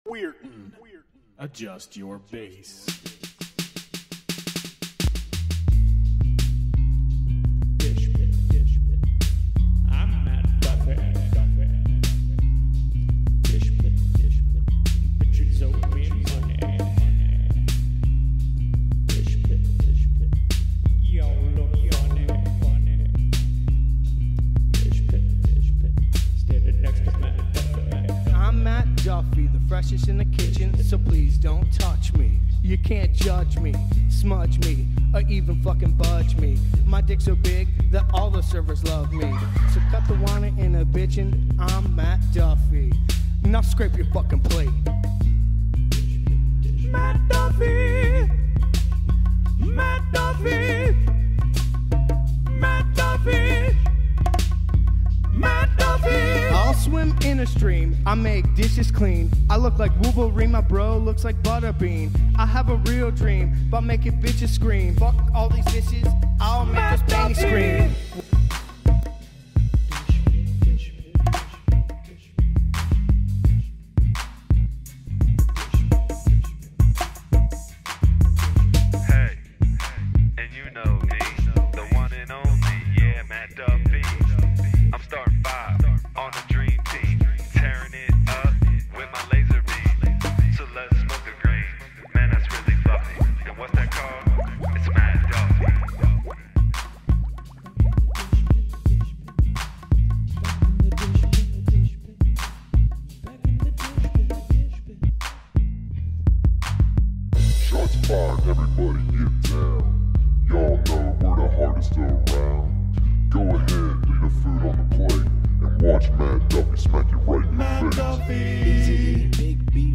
Weirton. Adjust your bass. Dish pit. I'm Matt Duffy. Dish pit. Bitches owe me money. Dish pit. Y'all look funny. Dish pit. Standing next to Matt Duffy. I'm Matt Duffy, the freshest in the kitchen, so please don't touch me. You can't judge me, smudge me, or even fucking budge me. My dick's so big that all the servers love me. So cut the whining and a bitchin', I'm Matt Duffy. Now scrape your fucking plate. Matt Duffy! Matt Duffy! Matt Duffy! Matt Duffy! I'll swim in a stream, I make dishes clean. I look like Wolverine, my bro looks like Butterbean. I have a real dream about making bitches scream. Fuck all these dishes, I'll make this baby scream. Hey, and you know me, the one and only, yeah, Matt Duffy. I'm starting 5 on the dream team, tearing it up with my laser beam. So let's smoke a green, man, that's really fluffy. And what's that called? It's Matt Duffy. Shots fired, everybody get down. Y'all know we're the hardest around. Go ahead, leave the food on the plate, and watch Matt Duffy smack you right in the face. Easy, big B